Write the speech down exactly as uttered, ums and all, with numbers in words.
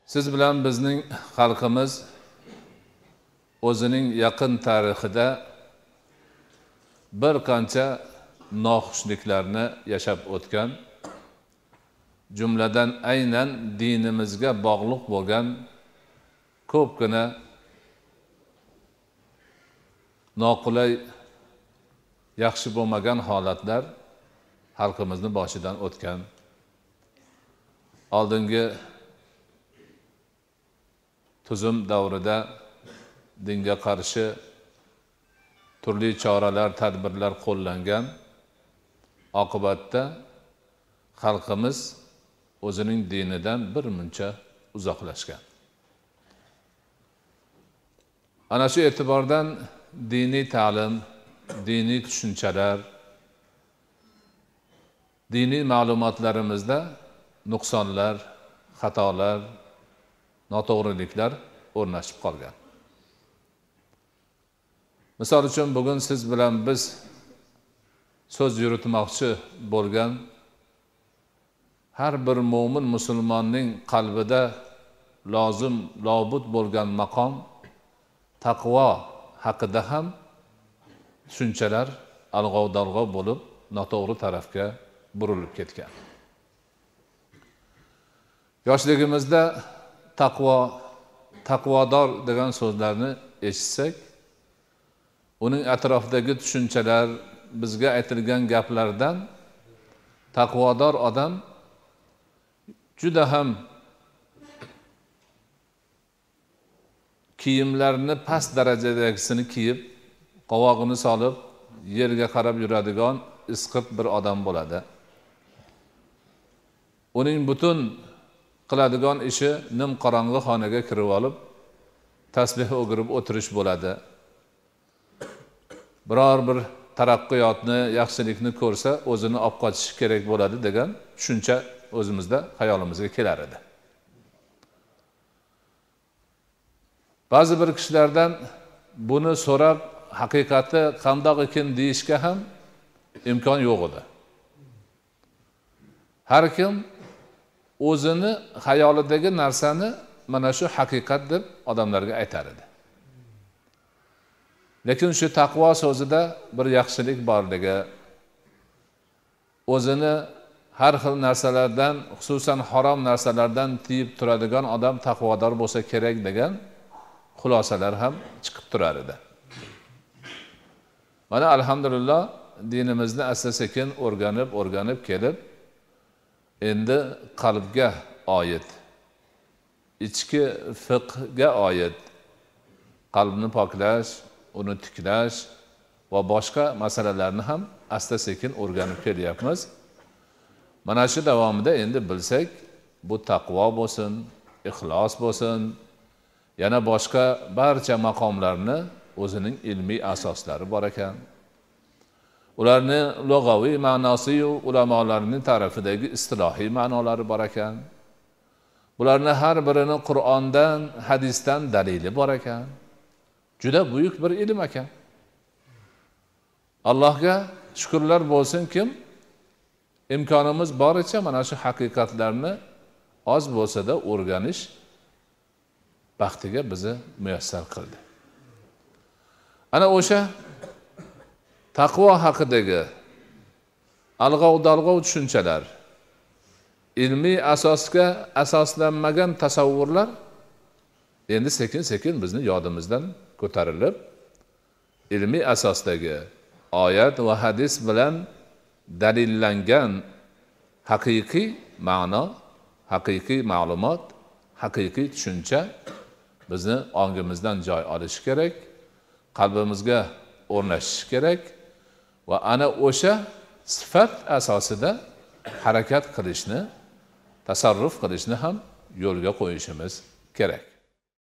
Siz bilan bizning xalqimiz o'zining yaqin tarixida bir qancha noxushliklarni yashab o'tgan, jumladan aynan dinimizga bog'liq bo'lgan ko'pgina noqulay, yaxshi bo'lmagan holatlar xalqimizning boshidan o'tgan. Oldingi tuzum davrida dinga qarshi turli choralar, tadbirlar qo'llangan. Oqibatda xalqimiz o'zining dinidan bir muncha uzoqlashgan. Ana shu e'tibordan diniy ta'lim, diniy tushunchalar, diniy ma'lumotlarimizda nuqsonlar, xatolar, noto'g'riliklar o'rnashib qolgan. Misol uchun bugun siz bilan biz so'z yuritmoqchi bo'lgan har bir mo'min musulmonning qalbida lozim, lobud bo'lgan maqom taqvo haqida ham tushunchalar alg'ov-dalg'ov bo'lib, noto'g'ri tarafga burilib ketgan. Yoshligimizda taqvo, taqvodor degan so'zlarni eshitsak, uning atrofidagi tushunchalar, bizga aytilgan gaplardan taqvodor odam juda ham kiyimlarini past darajadagisini kiyib, qovog'ini solib, yerga qarab yuradigan isqirt bir odam bo'ladi. Uning butun qiladigan ishi nim qorong'i xonaga kirib olib, tasbih o'girib o'tirish bo'ladi. Biror bir taraqqiyotni, yaxshilikni ko'rsa, o'zini olib qochishi kerak bo'ladi degan tushuncha o'zimizda xayolimizga kelar edi. Ba'zi bir kishilardan buni so'rab, haqiqati qandoq ekan deyishga ham imkon yo'q edi. Har kim o'zini xayolidagi narsani mana shu haqiqat deb odamlarga aytar edi. Lekin shu taqvo so'zida bir yaxshilik borligi, o'zini har xil narsalardan, xususan harom narsalardan tiyib turadigan odam taqvodor bo'lsa kerak degan xulosalar ham chiqib turar edi. Mana alhamdulillah dinimizni asta-sekin o'rganib, o'rganib kelib, endi qalbga oid, ichki fiqhga oid, qalbni poklash, uni tiklash va boshqa masalalarni ham asta-sekin o'rganib kelyapmiz. Mana shu davomida endi bilsak, bu taqvo bo'lsin, ixlos bo'lsin, yana boshqa barcha maqomlarni o'zining ilmiy asoslari bor ekan. Ularni lug'aviy ma'nosi yu ulamolarning tarafidagi istilohiy ma'nolari bor ekan. Bularni har birini Qur'ondan, hadisdan dalili bor ekan. Juda buyuk bir ilm ekan. Allohga shukrlar bo'lsin kim imkonimiz boricha mana shu haqiqatlarni oz bo'lsa-da o'rganish baxtiga bizni muyassar qildi. Ana o'sha taqvo haqidagi alg'ov-dalg'ov tushunchalar, ilmiy asosga asoslanmagan tasavvurlar endi sekin-sekin bizni yodimizdan ko'tarilib, ilmiy asosdagi oyat va hadis bilan dalillangan haqiqiy ma'no, haqiqiy ma'lumot, haqiqiy tushuncha bizni ongimizdan joy olishi kerak, qalbimizga o'rnashishi kerak va ana o'sha sifat asosida harakat qilishni, tasarruf qilishni ham yo'lga qo'yishimiz kerak.